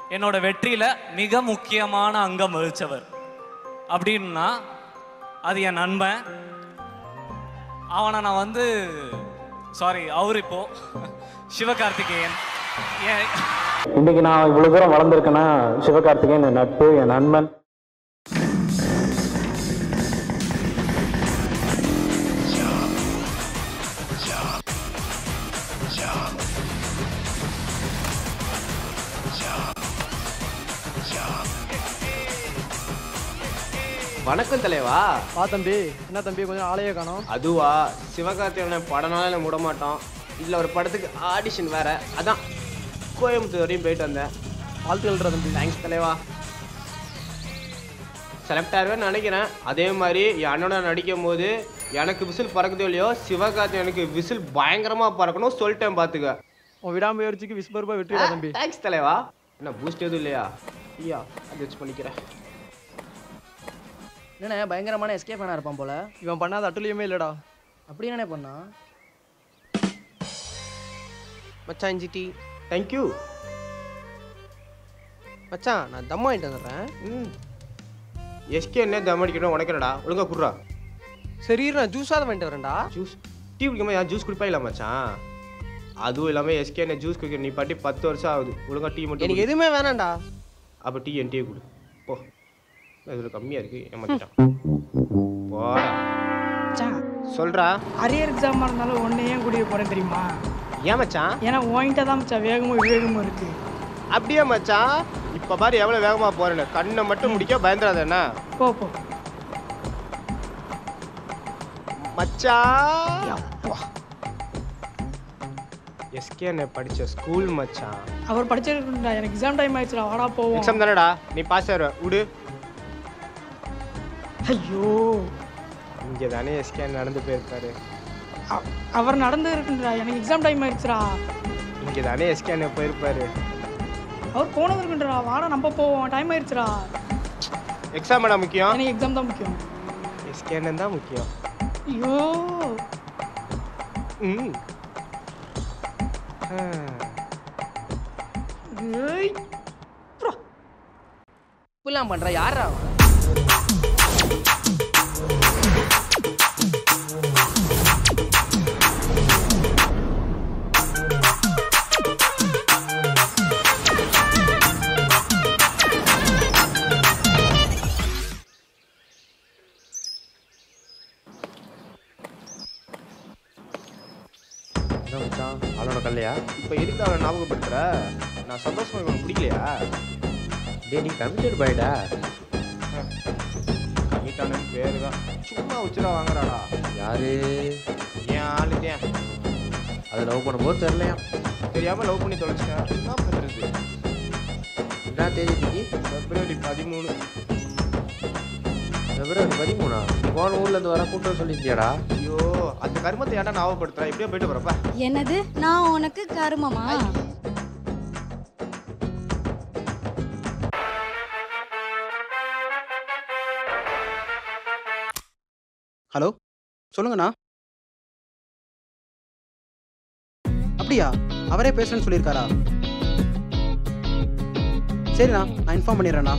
என்னோட வெற்றியில மிக முக்கியமான அங்கம் வகிச்சவர் அப்படின்னா அது என் நண்பன். அவனை நான் வந்து சாரி அவர் இப்போ சிவகார்த்திகேயன். இன்னைக்கு நான் இவ்வளவு தூரம் வளர்ந்துருக்கேன்னா சிவகார்த்திகேயன் என் நட்பு, என் நண்பன். வணக்கம் தலைவா. வா தம்பி. என்ன தம்பி கொஞ்சம் ஆளையே காணோம்? அதுவா, சிவகார்த்திகேயன் படம்னால என்ன விட மாட்டோம். இதில் ஒரு படத்துக்கு ஆடிஷன் வேற, அதான் கோயம்புத்தூர் வரையும் போயிட்டு வந்தேன். வாழ்த்துக்கள்டா தம்பி. தேங்க்ஸ் தலைவா. செலக்ட் ஆகிருவேன்னு நினைக்கிறேன். அதே மாதிரி என் அண்ணனை நடிக்கும் போது எனக்கு விசில் பறக்குதோ இல்லையோ, சிவகார்த்திகேயனுக்கு விசில் பயங்கரமாக பறக்கணும் சொல்லிட்டேன் பார்த்துக்க. உன் விடாமுயற்சிக்கு விஸ்வரூபா வெற்றிடா தம்பி. தேங்க்ஸ் தலைவா. என்ன பூஸ்ட் எதுவும் இல்லையா? ஐயா அட்ஜஸ்ட் பண்ணிக்கிறேன். என்ன பயங்கரமான எஸ்கே ஃபேனா இருப்பான் போல. இவன் பண்ணாத அட்டுலியுமே இல்லடா. அப்படி என்ன பண்ணா? மச்சான் ஜிடி தேங்க்யூ மச்சான். நான் தம் வாங்கிட்டு வந்துடுறேன். எஸ்கே என்ன தம் அடிக்கணும் உனக்கு என்னடா? ஒழுங்கா குடுறா. சரி நான் ஜூஸாக வாங்கிட்டு வரேன்டா. ஜூஸ் டீ குடிக்காம யார் ஜூஸ் குடிப்பா இல்லை மச்சான்? அதுவும் இல்லாமல் எஸ்கே என்ன ஜூஸ் குடிக்க நீ பாட்டி 10 வருஷம் ஆகுது. ஒழுங்கா டீ மட்டும் எனக்கு எதுவுமே வேணாம்டா. அப்போ டீ என் டீ கொடு போ. இதில் கம்மியாக இருக்குது ஏமாத்திட்டான். போடா சொல்கிறா. அரியர் எக்ஸாமாக இருந்தாலும் ஒன்று ஏன் குடிக்க போகிறேன் தெரியுமா? ஏன் மச்சான்? ஏன்னா வாங்கிட்டா தான் மச்சான் வேகமும் விவேகமும் இருக்குது. அப்படியே மச்சான். இப்போ பாரு எவ்வளோ வேகமாக போகிறேன்னு. கண்ணை மட்டும் முடிக்க பயந்துடாத என்ன? போ போ மச்சான். எஸ்கே என்ன படித்த ஸ்கூல் மச்சான். அவர் படிச்சிருக்கா. எனக்கு எக்ஸாம் டைம் ஆயிடுச்சுடா. வாடா போவோம். எக்ஸாம் தானடா, நீ பாஸ் ஆயிடுவ விடு. ஐயோ இங்கே தானே எஸ்கே நடந்து போயிருக்காரு. அவர் நடந்து இருக்குன்றா. எனக்கு எக்ஸாம் டைம் ஆயிடுச்சுடா. இங்கே தானே எஸ்கே என்ன போயிருப்பாரு. அவர் போனது இருக்குன்றா. வாடா நம்ம போவோம். டைம் ஆயிடுச்சுடா. எக்ஸாம் மேடம் முக்கியம். எனக்கு எக்ஸாம் தான் முக்கியம். எஸ்கே அண்ணன் தான் முக்கியம். ஐயோ ம் ஏய் இப்பெல்லாம் பண்ற யாரா? என்ன மச்சான் அவனோட கல்லையா? இப்போ எதுக்கு அவனை ஞாபகப்படுத்துற? நான் சந்தோஷமா இவனுக்கு பிடிக்கலையா? டே நீ கமிட்டட் பாய்டா. கமிட்டானு பேரு தான். சும்மா உச்சிரா வாங்குறாடா. யாரு? ஏன் ஆளுதேன். அது லவ் பண்ணும்போது தெரிலையா? தெரியாமல் லவ் பண்ணி தொலைச்சிட்டேன். என்ன பண்ணுறது? என்ன தேதி இன்னைக்கு? February 13. February 13? நீ போன ஊர்லேருந்து வர கூட்டம் சொல்லியிருந்தியாடா? ஐயோ அந்த கருமத்தை ஏன்டா ஞாபகப்படுத்துறா? எப்படியோ போயிட்டு வரப்பா. என்னது? நான் உனக்கு கருமமா? ஹலோ சொல்லுங்கண்ணா. அப்படியா? அவரே பேசுறேன்னு சொல்லியிருக்காரா? சரிண்ணா நான் இன்ஃபார்ம் பண்ணிடுறேண்ணா.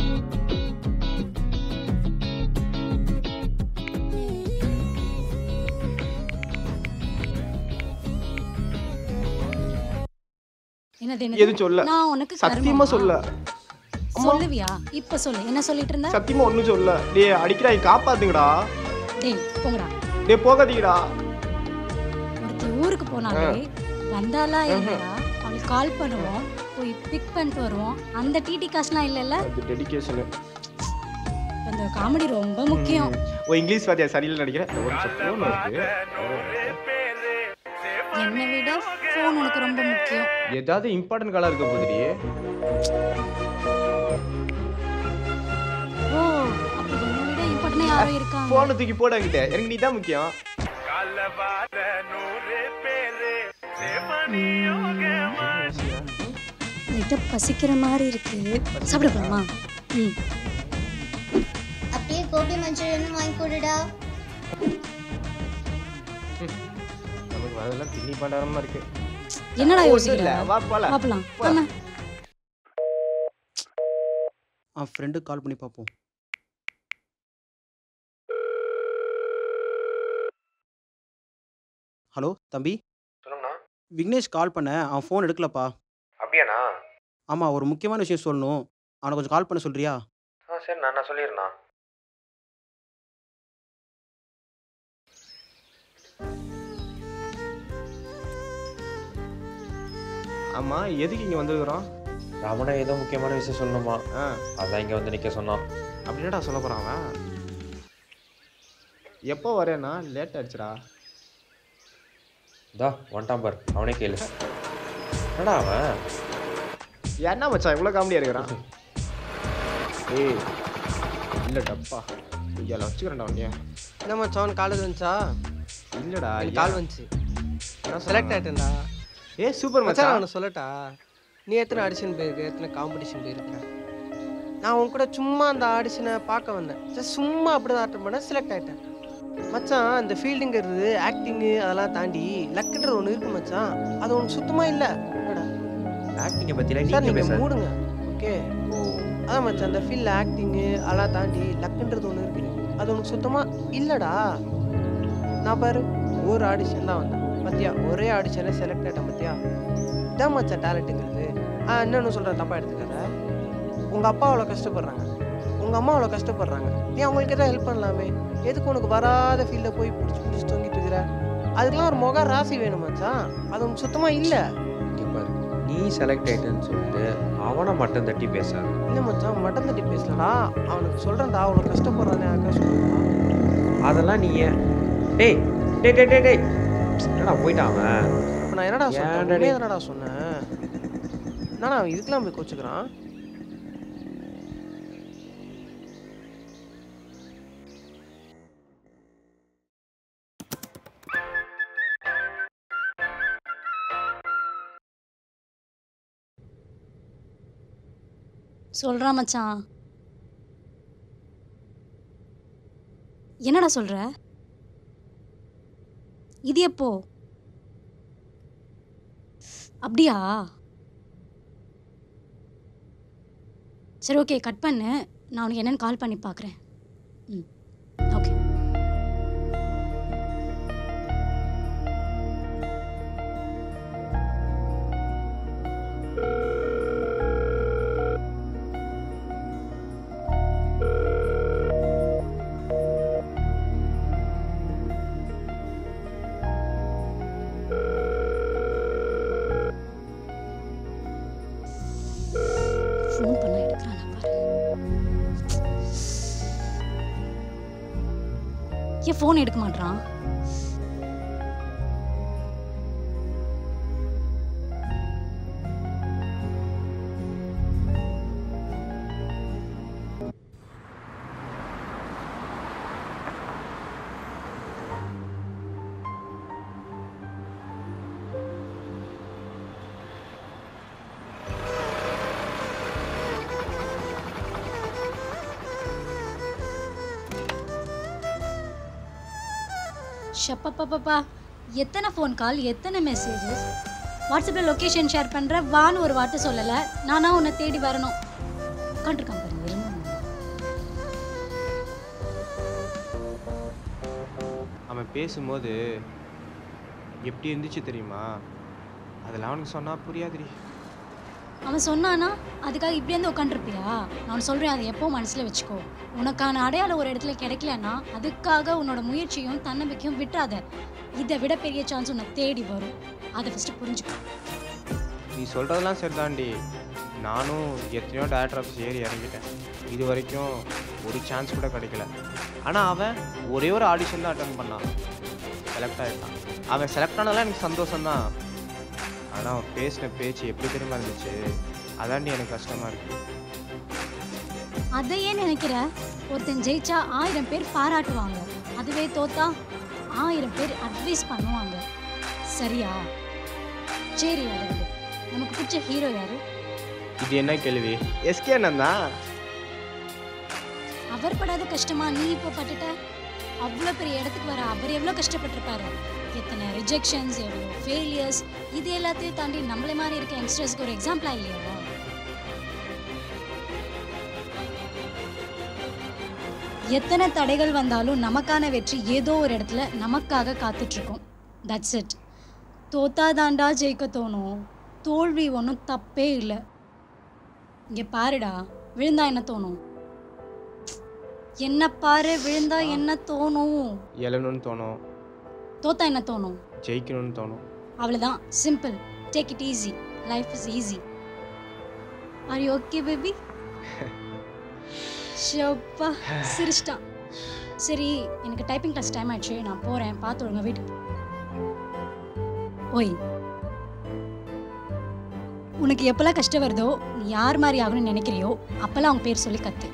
என்னது? எது சொல்ல? நான் உனக்கு சத்தியமா சொல்ல. சொல்லுவியா? இப்ப சொல்லு. என்ன சொல்லிட்டு இருந்த? சத்தியமா ஒண்ணும் சொல்ல. டேய் அடிக்கடா காப்பாத்துங்கடா. டேய் போங்கடா. டேய் போகாதீங்கடா. ஒருத்தி ஊருக்கு போனாலே வந்தாலா இல்லையா அவளுக்கு கால் பண்ணுவோம், போய் பிக் பண்ணிட்டு வருவோம். அந்த டிடி காசுலாம் இல்லைல்ல. அது டெடிகேஷன். அந்த காமெடி ரொம்ப முக்கியம். ஓ இங்கிலீஷ் வாத்தியா சரியில்லை நினைக்கிறேன். ஒரு ஃபோன் வருது. என்னை விட ஃபோன் உனக்கு ரொம்ப முக்கியம். ஏதாவது இம்பார்ட்டன்ட் காலா இருக்க போதுடி. ஓ அப்ப என்னை விட இம்பார்ட்டன்ட் யாரும் இருக்காங்க. ஃபோனை தூக்கி போடாங்கிட்ட. எனக்கு நீ தான் முக்கியம். லைட்டா பசிக்கிற மாதிரி இருக்கு. சாப்பிட போலாமா? ம் அப்படியே கோபி மஞ்சள் வாங்கி கொடுடா. நமக்கு அதெல்லாம் திண்ணி பண்டாரமா இருக்கு. என்னடா யோசிக்கல? வா போலாம். பாப்பலாம். ஆமா. அவன் ஃப்ரெண்டுக்கு கால் பண்ணி பார்ப்போம். ஹலோ தம்பி. சொல்லுங்கண்ணா. விக்னேஷ் கால் பண்ண, அவன் ஃபோன் எடுக்கலப்பா. அப்படியாண்ணா? ஆமாம், ஒரு முக்கியமான விஷயம் சொல்லணும். அவனை கொஞ்சம் கால் பண்ண சொல்றியா? சரிண்ணா, நான் சொல்லிடுறேண்ணா. ஆமா, எதுக்கு இங்க வந்துருக்குறோம்? ரமணா ஏதோ முக்கியமான விஷயம் சொல்லணுமா? அதான் இங்கே வந்து நிற்க சொன்னான். அப்படின்னடா சொல்ல போறான் அவன். எப்போ வரேன்னா லேட் ஆயிடுச்சுடா. இதா ஒன்டாம் பார், அவனே கேளு. என்னடா அவன் என்ன மச்சான் இவ்வளோ காமெடியாக இருக்கிறான்? ஏய் இல்லை டப்பா ஐயா வச்சுக்கிறேன்டா உன்னைய. என்ன மச்சான் காலேஜ் வந்துச்சா? இல்லைடா கால் வந்துச்சு. செலக்ட் ஆகிட்டேன்டா. சூப்பர் மச்சான் மச்சான். அவனை சொல்லட்டா? நீ எத்தனை ஆடிஷன் போயிருக்க, எத்தனை காம்படிஷன் போயிருக்க? நான் உன் கூட சும்மா அந்த ஆடிஷனை பார்க்க வந்தேன். ஜஸ்ட் சும்மா அப்படி தான் அட்டன் பண்ணேன், செலக்ட் ஆகிட்டேன். மச்சான் இந்த ஃபீல்டுங்கிறது ஆக்டிங்கு அதெல்லாம் தாண்டி லக்குன்ற ஒன்று இருக்கு மச்சான். அது உனக்கு சுத்தமாக இல்லை. என்னடா ஆக்டிங்கை பற்றிலாம் சார் நீங்கள் நீங்கள் பேச மூடுங்க. ஓகே அதான் மச்சான், அந்த ஃபீல்டில் ஆக்டிங்கு அதெல்லாம் தாண்டி லக்குன்றது ஒன்று இருக்கு. அது உனக்கு சுத்தமாக இல்லைடா. நான் பாரு ஒரு ஆடிஷன் தான் வந்தேன் பத்தியா, ஒரே ஆடிஷனே செலக்ட் ஆகிட்டேன் பத்தியா. இதான் மச்சான் டேலண்ட்டுங்கிறது. இன்னொன்று சொல்கிறேன், தப்பாக எடுத்துக்காத. உங்கள் அப்பா அவ்வளோ கஷ்டப்படுறாங்க, உங்கள் அம்மா அவ்வளோ கஷ்டப்படுறாங்க. நீ அவங்களுக்கு எதாவது ஹெல்ப் பண்ணலாமே. எதுக்கு உனக்கு வராத ஃபீல்டில் போய் பிடிச்சி தொங்கிட்டு இருக்கிற? அதுக்கெல்லாம் ஒரு முக ராசி வேணும் மச்சான். அது உனக்கு சுத்தமாக இல்லை. பாரு, நீ செலக்ட் ஆகிட்டேன்னு சொல்லிட்டு அவனை மட்டும் தட்டி பேசாது. இல்லை மச்சான், மட்டன் தட்டி பேசலடா. அவனுக்கு சொல்கிறேன்டா, அவ்வளோ கஷ்டப்படுறானே அக்கா சொல்கிறேன். அதெல்லாம் நீ ஏன் டேய் டேய் டேய் டேய் டேய் என்னடா போயிட்டான் அவன்? இப்போ நான் என்னடா சொன்னேன்? என்னடா சொன்னேன்? என்னடா அவன் இதுக்கெல்லாம் போய் கோச்சுக்கிறான்? சொல்கிறா மச்சான். என்னடா சொல்கிற? இது எப்போ? அப்படியா? சரி ஓகே, கட் பண்ணு. நான் உனக்கு என்னென்னு கால் பண்ணி பார்க்குறேன். ம் ஓகே. ஃபோன் பண்ண எடுக்கிறானா பாரு. ஏன் ஃபோன் எடுக்க மாட்றான்? ஷப்பப்பப்பா, எத்தனை ஃபோன் கால், எத்தனை மெசேஜஸ். வாட்ஸ்அப்பில் லொக்கேஷன் ஷேர் பண்ணுற, வான்னு ஒரு வார்த்தை சொல்லலை. நானா உன்னை தேடி வரணும். உட்காந்துருக்கான் பாருங்க. அவன் பேசும்போது எப்படி இருந்துச்சு தெரியுமா? அதெல்லாம் அவனுக்கு சொன்னால் புரியாதுடி. அவன் சொன்னானா அதுக்காக இப்படி வந்து உட்காந்துருப்பியா? நான் சொல்கிறேன், அதை எப்போ மனசில் வச்சுக்கோ. உனக்கான அடையாளம் ஒரு இடத்துல கிடைக்கலன்னா அதுக்காக உன்னோட முயற்சியும் தன்னம்பிக்கையும் விட்டுறாத. இதை விட பெரிய சான்ஸ் உன்னை தேடி வரும். அதை ஃபஸ்ட்டு புரிஞ்சுக்கோ. நீ சொல்கிறதெல்லாம் சரிதாண்டி. நானும் எத்தனையோ டேரக்டர் ஆஃபீஸ் ஏறி இறங்கிட்டேன். இது வரைக்கும் ஒரு சான்ஸ் கூட கிடைக்கல. ஆனால் அவன் ஒரே ஒரு ஆடிஷன் தான் அட்டன் பண்ணான், செலக்ட் ஆகிட்டான். அவன் செலக்ட் ஆனதெல்லாம் எனக்கு சந்தோஷம்தான். ஆனால் அவன் பேசின பேச்சு எப்படி தெரியுமா இருந்துச்சு? அதாண்டி எனக்கு கஷ்டமாக இருக்குது. அதையே நினைக்கிற? ஒருத்தன் ஜெயிச்சா 1000 பேர் பாராட்டுவாங்க, அதுவே தோத்தா 1000 பேர் அட்வைஸ் பண்ணுவாங்க. சரியா? சரி, அது நமக்கு பிடிச்ச ஹீரோ யாரு? இது என்ன கேள்வி? எஸ்கே அண்ணன் தான். அவர் படாத கஷ்டமா நீ இப்போ பட்டுட்ட? அவ்வளோ பெரிய இடத்துக்கு வர அவர் எவ்வளோ கஷ்டப்பட்டிருப்பாரு. எத்தனை ரிஜெக்ஷன்ஸ், எவ்வளோ ஃபெயிலியர்ஸ். இது எல்லாத்தையும் தாண்டி நம்மளே மாதிரி இருக்க யங்ஸ்டர்ஸ்க்கு ஒரு எக்ஸாம்பிளா இல்லையா? எத்தனை தடைகள் வந்தாலும் நமக்கான வெற்றி ஏதோ ஒரு இடத்துல நமக்காக காத்துட்ருக்கோம். That's it. தோத்தாதாண்டா ஜெயிக்க தோணும், தோல்வி ஒன்றும் தப்பே இல்லை. இங்கே பாருடா, விழுந்தா என்ன தோணும்? என்ன பாரு, விழுந்தா என்ன தோணும்? எழணும்னு தோணும். தோத்தா என்ன தோணும்? ஜெயிக்கணும்னு தோணும். அவ்வளோதான், simple. Take it easy. Life is easy. Are you okay baby? ஷப்பா, சிரிச்சிட்டான். சரி, எனக்கு டைப்பிங் கிளாஸ் டைம் ஆயிடுச்சு, நான் போகிறேன். பார்த்து விடுங்க வீட்டுக்கு. ஓய், உனக்கு எப்போல்லாம் கஷ்டம் வருதோ, நீ யார் மாதிரி ஆகணும்னு நினைக்கிறியோ அப்போல்லாம் அவங்க பேர் சொல்லி கற்று.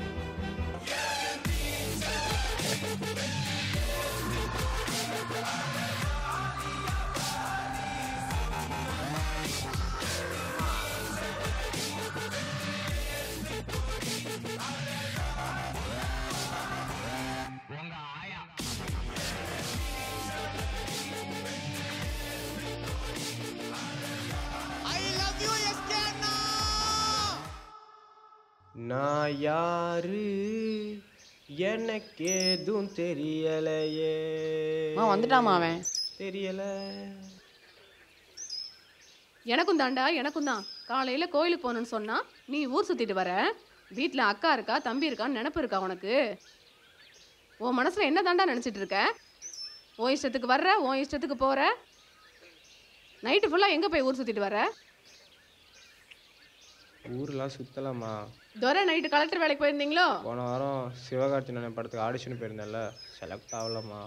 நான் யாரு எனக்கு எதுவும் தெரியலையே. வந்துட்டாமா அவன்? தெரியல. எனக்கும் தாண்டா, எனக்கும் தான். காலையில் கோயிலுக்கு போகணுன்னு சொன்னா நீ ஊர் சுற்றிட்டு வர. வீட்டில் அக்கா இருக்கா, தம்பி இருக்கான்னு நினப்பு இருக்கா உனக்கு? உன் மனசில் என்ன தாண்டா நினச்சிட்டு இருக்க? உன் இஷ்டத்துக்கு வர்ற, உன் இஷ்டத்துக்கு போகிற. நைட்டு ஃபுல்லாக எங்கே போய் ஊர் சுற்றிட்டு வர? ஊர்லாம் சுற்றலாமா? துரை நைட்டு கலெக்டர் வேலைக்கு போயிருந்தீங்களோ? போன வாரம் சிவகார்த்திகேயன் படத்துக்கு ஆடிஷன் போயிருந்தேன்ல, செலக்ட் ஆகலாமா?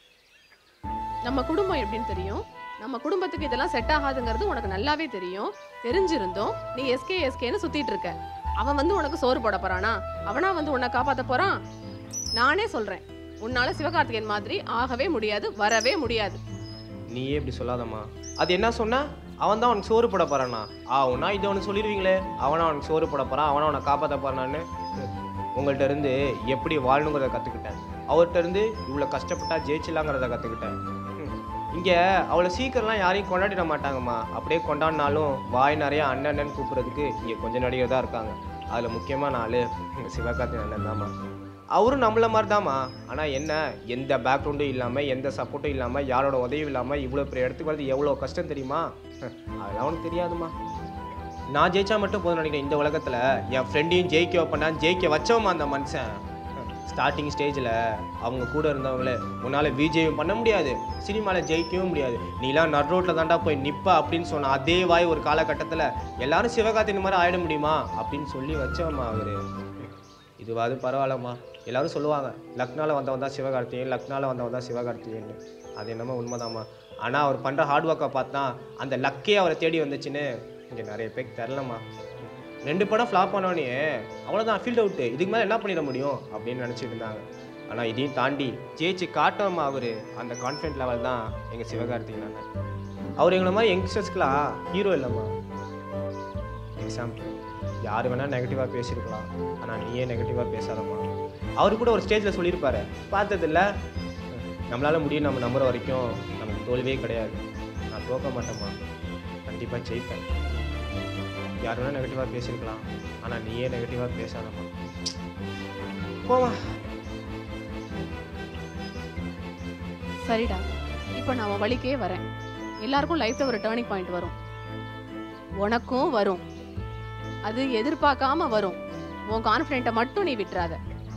நம்ம குடும்பம் எப்படின்னு தெரியும். நம்ம குடும்பத்துக்கு இதெல்லாம் செட் ஆகாதுங்கிறது உனக்கு நல்லாவே தெரியும். தெரிஞ்சிருந்தோம் நீ எஸ்கேன்னு சுற்றிட்டு இருக்க. அவன் வந்து உனக்கு சோறு போட போகிறானா? அவனா வந்து உன்னை காப்பாற்ற போகிறான்? நானே சொல்கிறேன், உன்னால் சிவகார்த்திகேயன் மாதிரி ஆகவே முடியாது, வரவே முடியாது. நீயே இப்படி சொல்லாதம்மா. அது என்ன சொன்னா? அவன் தான் அவனுக்கு சோறு போட போறானா? அவனா இதை அவனுக்கு சொல்லிடுவீங்களே, அவனா அவனுக்கு சோறு போட போறான், அவனா அவனை காப்பாற்ற போறான்னு. உங்கள்கிட்ட இருந்து எப்படி வாழணுங்கிறத கற்றுக்கிட்டேன். அவர்கிட்ட இருந்து இவ்வளோ கஷ்டப்பட்டா ஜெயிச்சிடலாங்கிறத கற்றுக்கிட்டேன். இங்கே அவ்வளோ சீக்கிரம்லாம் யாரையும் கொண்டாடிட மாட்டாங்கம்மா. அப்படியே கொண்டாடினாலும் வாய் நிறைய அண்ணன் கூப்பிட்றதுக்கு இங்கே கொஞ்சம் நடிகர் தான் இருக்காங்க. அதில் முக்கியமான ஆள் சிவகார்த்திகேயன் அண்ணன் தாம்மா. அவரும் நம்மள மாதிரி தாம்மா. ஆனால் என்ன, எந்த பேக்ரவுண்டும் இல்லாமல், எந்த சப்போர்ட்டும் இல்லாமல், யாரோட உதவியும் இல்லாமல் இவ்வளோ பெரிய இடத்துக்கு வரது எவ்வளோ கஷ்டம் தெரியுமா? அதெல்லாம் அவனுக்கு தெரியாதுமா. நான் ஜெயிச்சா மட்டும் போதும் நினைக்கிறேன். இந்த உலகத்தில் என் ஃப்ரெண்டையும் ஜெயிக்க வைப்பேன், ஜெயிக்க வச்சவமா அந்த மனுஷன். ஸ்டார்டிங் ஸ்டேஜில் அவங்க கூட இருந்தவங்களே, உன்னால் விஜயம் பண்ண முடியாது, சினிமாவில் ஜெயிக்கவும் முடியாது, நீலாம் நட் ரோட்டில் தாண்டா போய் நிற்ப அப்படின்னு சொன்ன அதே வாய் ஒரு காலகட்டத்தில் எல்லாரும் சிவகார்த்திகேயன் மாதிரி ஆயிட முடியுமா அப்படின்னு சொல்லி வச்சவம்மா அவர். இதுவாது பரவாயில்லம்மா. எல்லாரும் சொல்லுவாங்க லக்னாவில் வந்தவன் தான் சிவகார்த்திகேயன், லக்னாவில் வந்தவன் தான் சிவகார்த்திகேயன். அது என்னமோ உண்மைதாம்மா. ஆனால் அவர் பண்ணுற ஹார்ட் ஒர்க்கை பார்த்தா அந்த லக்கே அவரை தேடி வந்துச்சுன்னு இங்கே நிறைய பேருக்கு தெரிலம்மா. 2 படம் ஃப்ளாப் பண்ணோன்னே அவ்வளோதான், ஃபீல்ட் அவுட்டு, இதுக்கு மேலே என்ன பண்ணிட முடியும் அப்படின்னு நினச்சிட்டு இருந்தாங்க. ஆனால் இதையும் தாண்டி ஜெயிச்சு காட்டோம்மா அவர். அந்த கான்ஃபிடென்ட் லெவல் தான் எங்கள் சிவகார்த்திகேயன் அண்ணன். அவர் எங்களை மாதிரி யங்ஸ்டர்ஸ்க்குலாம் ஹீரோ இல்லைம்மா. எக்ஸாம்பிள், யார் வேணால் நெகட்டிவாக பேசியிருக்கலாம், ஆனால் நீயே நெகட்டிவாக பேசாதம்மா. அவர் கூட ஒரு ஸ்டேஜில் சொல்லியிருப்பாரு, பார்த்ததில்ல, நம்மளால் முடியும் நம்ம நம்புற வரைக்கும் நமக்கு தோல்வியே கிடையாது. நான் தோக்க மாட்டேம்மா, கண்டிப்பாக ஜெயிப்பேன். யார் வேணால் நெகட்டிவாக பேசியிருக்கலாம், ஆனால் நீயே நெகட்டிவாக பேசாதம்மா. போமா. சரிடா, இப்போ நான் உன் வழிக்கே வரேன். எல்லாருக்கும் லைஃப்பில் ஒரு டேர்னிங் பாயிண்ட் வரும், உனக்கும் வரும். அது எதிர்பார்க்காம வரும். உன் கான்ஃபிடென்ட்டை மட்டும் நீ விட்டுறாத.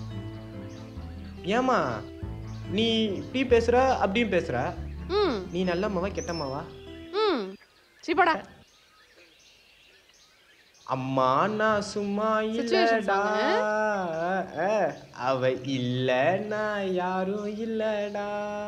ஏமா நீ இப்படி பேசுற அப்படியும் பேசுற? நீ நல்லம்மாவா கெட்டம்மாவா? சிப்படா. அம்மா நான் சும்மா இல்லடா, அவ இல்லனா யாரும் இல்லடா.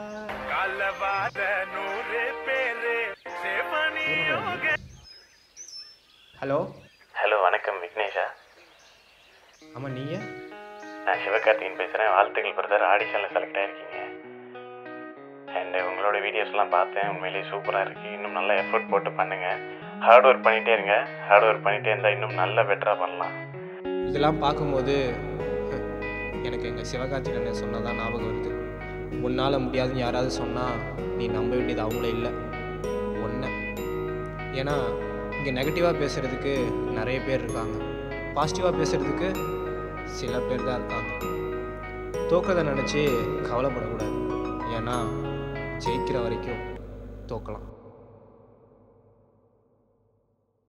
ஹலோ ஹலோ, வணக்கம் விக்னேஷா. ஆமாம், நீங்கள்? நான் சிவகார்த்திகேயன் பேசுகிறேன். வாழ்த்துக்கள் பிரதர், ஆடிஷனில் செலக்ட் ஆகிருக்கீங்க. அண்ட் உங்களோட வீடியோஸ்லாம் பார்த்தேன், உண்மையிலேயே சூப்பராக இருக்குது. இன்னும் நல்லா எஃபர்ட் போட்டு பண்ணுங்கள், ஹார்ட் ஒர்க் பண்ணிகிட்டே இருங்க. ஹார்ட் ஒர்க் பண்ணிகிட்டே இருந்தால் இன்னும் நல்லா பெட்டராக பண்ணலாம். இதெல்லாம் பார்க்கும்போது எனக்கு எங்கள் சிவகார்த்திகேயன் சொன்னதான் ஞாபகம் வருது. உன்னால் முடியாதுன்னு யாராவது சொன்னால் நீ நம்ப வேண்டியது அவங்கள இல்லை, ஒன்று. ஏன்னா இங்கே நெகட்டிவாக பேசுகிறதுக்கு நிறைய பேர் இருக்காங்க, பாசிட்டிவாக பேசுகிறதுக்கு சில பேர் தான் இருக்காங்க. தோக்கிறத நினச்சி கவலைப்படக்கூடாது. ஏன்னா ஜெயிக்கிற வரைக்கும் தோக்கலாம்.